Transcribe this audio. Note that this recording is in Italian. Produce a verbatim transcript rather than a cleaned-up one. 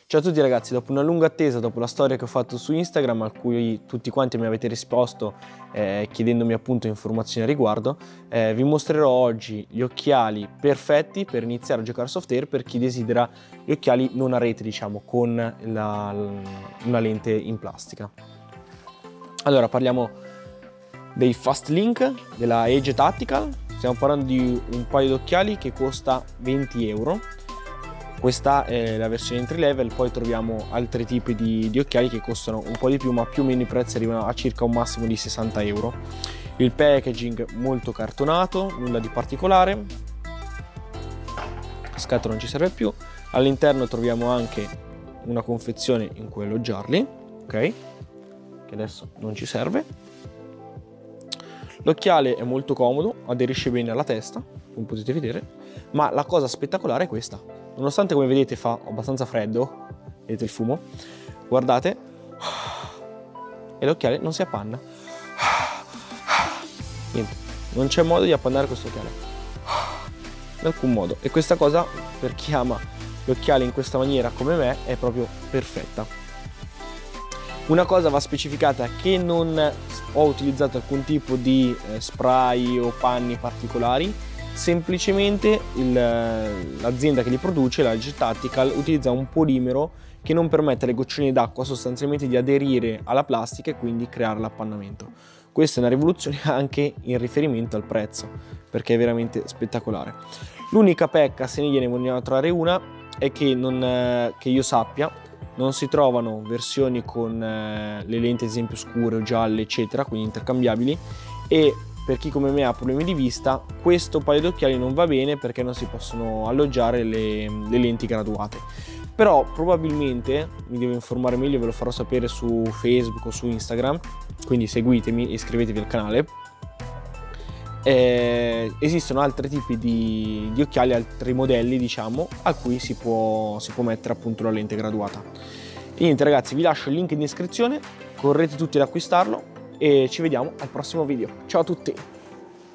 Ciao a tutti ragazzi, dopo una lunga attesa, dopo la storia che ho fatto su Instagram, a cui tutti quanti mi avete risposto eh, chiedendomi appunto informazioni a riguardo, eh, vi mostrerò oggi gli occhiali perfetti per iniziare a giocare soft air per chi desidera gli occhiali non a rete, diciamo, con la, una lente in plastica. Allora, parliamo dei Fastlink, della Edge Tactical. Stiamo parlando di un paio di occhiali che costa venti euro. Questa è la versione entry level, poi troviamo altri tipi di, di occhiali che costano un po' di più, ma più o meno i prezzi arrivano a circa un massimo di sessanta euro. Il packaging molto cartonato, nulla di particolare. La scatola non ci serve più. All'interno troviamo anche una confezione in cui alloggiarli, ok? Che adesso non ci serve. L'occhiale è molto comodo, aderisce bene alla testa, come potete vedere, ma la cosa spettacolare è questa. Nonostante, come vedete, fa abbastanza freddo, vedete il fumo, guardate, e l'occhiale non si appanna. Niente, non c'è modo di appannare questo occhiale, in alcun modo. E questa cosa, per chi ama gli occhiali in questa maniera come me, è proprio perfetta. Una cosa va specificata, che non ho utilizzato alcun tipo di spray o panni particolari. Semplicemente l'azienda che li produce, la Edge Tactical, utilizza un polimero che non permette alle goccioline d'acqua sostanzialmente di aderire alla plastica e quindi creare l'appannamento. Questa è una rivoluzione anche in riferimento al prezzo, perché è veramente spettacolare. L'unica pecca, se ne vogliamo trovare una, è che, non, che io sappia, non si trovano versioni con le lenti ad esempio scure o gialle eccetera, quindi intercambiabili, e per chi come me ha problemi di vista, questo paio di occhiali non va bene perché non si possono alloggiare le, le lenti graduate. Però probabilmente, mi devo informare meglio, ve lo farò sapere su Facebook o su Instagram, quindi seguitemi e iscrivetevi al canale. Eh, esistono altri tipi di, di occhiali, altri modelli diciamo, a cui si può, si può mettere appunto la lente graduata. E niente ragazzi, vi lascio il link in descrizione, correte tutti ad acquistarlo e ci vediamo al prossimo video. Ciao a tutti!